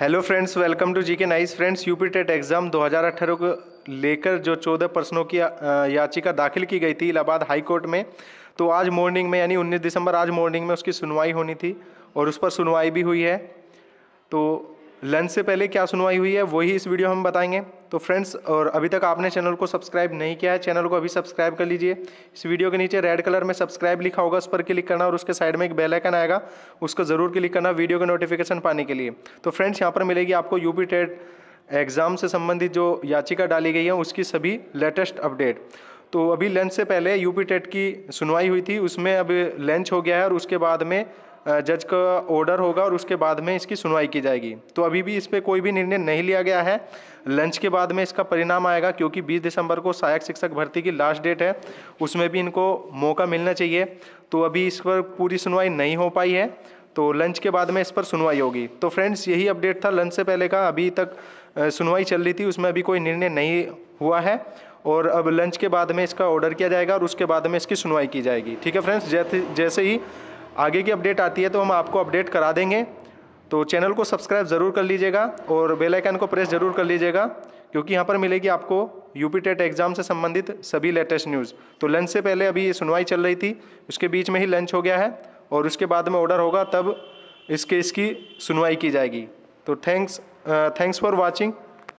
Hello friends, welcome to GK nice. Friends, UP TET exam 2018 को लेकर जो 14 प्रश्नों की याचिका दाखिल की गई थी इलाहाबाद हाई कोर्ट में, तो आज मॉर्निंग में यानी 19 दिसंबर आज मॉर्निंग में उसकी सुनवाई होनी थी और उस पर सुनवाई भी हुई है। तो लंच से पहले क्या सुनवाई हुई है वही इस वीडियो हम बताएंगे। तो फ्रेंड्स, और अभी तक आपने चैनल को सब्सक्राइब नहीं किया है, चैनल को अभी सब्सक्राइब कर लीजिए। इस वीडियो के नीचे रेड कलर में सब्सक्राइब लिखा होगा, उस पर क्लिक करना और उसके साइड में एक बेल आइकन आएगा, उसको ज़रूर क्लिक करना वीडियो के नोटिफिकेशन पाने के लिए। तो फ्रेंड्स, यहाँ पर मिलेगी आपको यूपी टेट एग्ज़ाम से संबंधित जो याचिका डाली गई है उसकी सभी लेटेस्ट अपडेट। तो अभी लंच से पहले यूपी टेट की सुनवाई हुई थी, उसमें अब लंच हो गया है और उसके बाद में जज का ऑर्डर होगा और उसके बाद में इसकी सुनवाई की जाएगी। तो अभी भी इस पर कोई भी निर्णय नहीं लिया गया है। लंच के बाद में इसका परिणाम आएगा, क्योंकि 20 दिसंबर को सहायक शिक्षक भर्ती की लास्ट डेट है, उसमें भी इनको मौका मिलना चाहिए। तो अभी इस पर पूरी सुनवाई नहीं हो पाई है, तो लंच के बाद में इस पर सुनवाई होगी। तो फ्रेंड्स, यही अपडेट था लंच से पहले का। अभी तक सुनवाई चल रही थी, उसमें अभी कोई निर्णय नहीं हुआ है और अब लंच के बाद में इसका ऑर्डर किया जाएगा और उसके बाद में इसकी सुनवाई की जाएगी। ठीक है फ्रेंड्स, जैसे ही आगे की अपडेट आती है तो हम आपको अपडेट करा देंगे। तो चैनल को सब्सक्राइब ज़रूर कर लीजिएगा और बेल आइकन को प्रेस ज़रूर कर लीजिएगा, क्योंकि यहाँ पर मिलेगी आपको यूपी टेट एग्ज़ाम से संबंधित सभी लेटेस्ट न्यूज़। तो लंच से पहले अभी ये सुनवाई चल रही थी, उसके बीच में ही लंच हो गया है और उसके बाद में ऑर्डर होगा, तब इस केस की सुनवाई की जाएगी। तो थैंक्स फॉर वॉचिंग।